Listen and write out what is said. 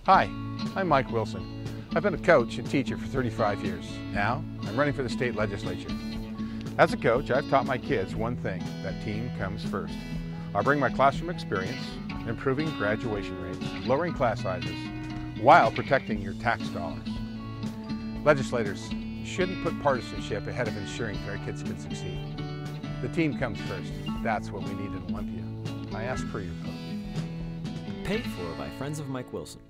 Hi, I'm Mike Wilson. I've been a coach and teacher for 35 years. Now, I'm running for the state legislature. As a coach, I've taught my kids one thing: that team comes first. I'll bring my classroom experience, improving graduation rates, lowering class sizes, while protecting your tax dollars. Legislators shouldn't put partisanship ahead of ensuring that our kids can succeed. The team comes first. That's what we need in Olympia. I ask for your vote. Paid for by Friends of Mike Wilson.